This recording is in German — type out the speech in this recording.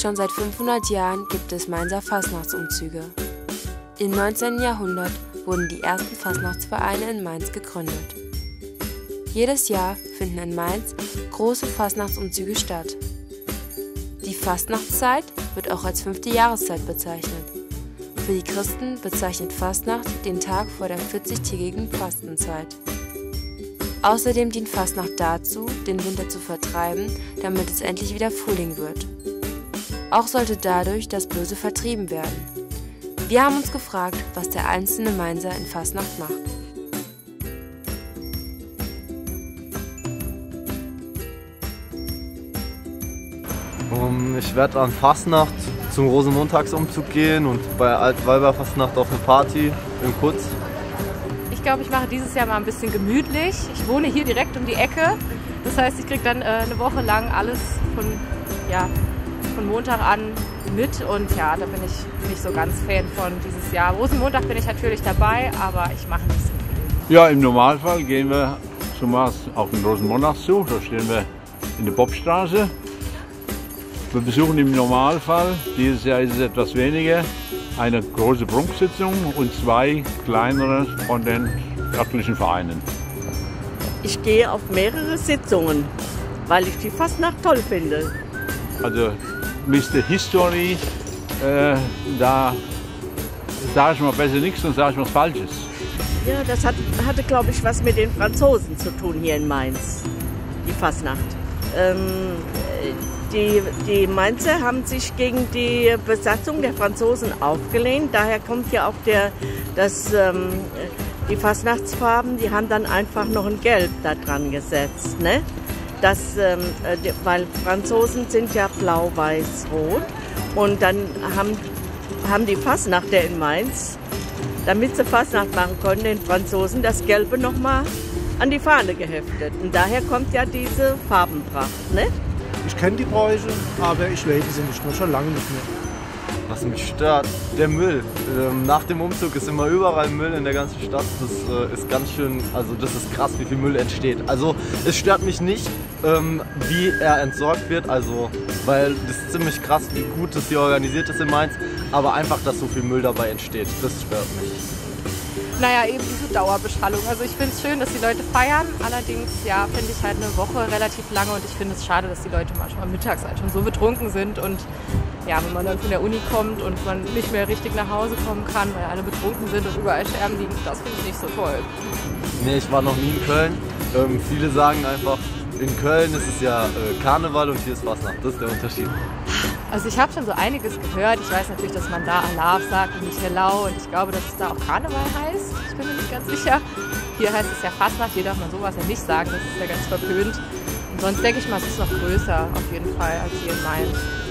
Schon seit 500 Jahren gibt es Mainzer Fastnachtsumzüge. Im 19. Jahrhundert wurden die ersten Fastnachtsvereine in Mainz gegründet. Jedes Jahr finden in Mainz große Fastnachtsumzüge statt. Die Fastnachtszeit wird auch als 5. Jahreszeit bezeichnet. Für die Christen bezeichnet Fastnacht den Tag vor der 40-tägigen Fastenzeit. Außerdem dient Fastnacht dazu, den Winter zu vertreiben, damit es endlich wieder Frühling wird. Auch sollte dadurch das Böse vertrieben werden. Wir haben uns gefragt, was der einzelne Mainzer in Fastnacht macht. Ich werde an Fastnacht zum Rosenmontagsumzug gehen und bei Altweiberfastnacht auf eine Party in Kutz. Ich glaube, ich mache dieses Jahr mal ein bisschen gemütlich. Ich wohne hier direkt um die Ecke. Das heißt, ich kriege dann eine Woche lang alles von Montag an mit. Und ja, da bin ich nicht so ganz Fan von dieses Jahr. Rosenmontag bin ich natürlich dabei, aber ich mache nicht so viel. Ja, im Normalfall gehen wir zumeist auf den Rosenmontagszug. Da stehen wir in der Bobstraße. Wir besuchen im Normalfall, dieses Jahr ist es etwas weniger, eine große Prunksitzung und 2 kleinere von den örtlichen Vereinen. Ich gehe auf mehrere Sitzungen, weil ich die Fastnacht toll finde. Also Mr. History, da sage ich mal besser nichts und sage ich was Falsches. Ja, das hatte, glaube ich, was mit den Franzosen zu tun hier in Mainz, die Fastnacht. Die Mainzer haben sich gegen die Besatzung der Franzosen aufgelehnt. Daher kommt ja auch die Fastnachtsfarben, die haben dann einfach noch ein Gelb da dran gesetzt. Ne? Weil Franzosen sind ja blau, weiß, rot. Und dann haben die Fastnachter in Mainz, damit sie Fastnacht machen konnten, den Franzosen das Gelbe nochmal an die Fahne geheftet. Und daher kommt ja diese Farbenpracht. Ne? Ich kenne die Bräuche, aber ich lebe sie nicht mehr, schon lange nicht mehr. Was mich stört, der Müll. Nach dem Umzug ist immer überall Müll in der ganzen Stadt. Das ist ganz schön, also das ist krass, wie viel Müll entsteht. Also es stört mich nicht, wie er entsorgt wird, also weil das ist ziemlich krass, wie gut das hier organisiert ist in Mainz. Aber einfach, dass so viel Müll dabei entsteht, das stört mich. Naja, eben diese Dauerbeschallung. Also ich finde es schön, dass die Leute feiern. Allerdings ja, finde ich halt eine Woche relativ lange und ich finde es schade, dass die Leute manchmal mittags halt schon so betrunken sind. Und ja, wenn man dann von der Uni kommt und man nicht mehr richtig nach Hause kommen kann, weil alle betrunken sind und überall Scherben liegen, das finde ich nicht so toll. Nee, ich war noch nie in Köln. Viele sagen einfach, in Köln ist es ja Karneval und hier ist Fastnacht. Das ist der Unterschied. Also ich habe schon so einiges gehört. Ich weiß natürlich, dass man da Alarv sagt und nicht Hellau. Und ich glaube, dass es da auch Karneval heißt. Ich bin mir nicht ganz sicher. Hier heißt es ja Fastnacht. Hier darf man sowas ja nicht sagen. Das ist ja ganz verpönt. Und sonst denke ich mal, es ist noch größer auf jeden Fall als hier in Mainz.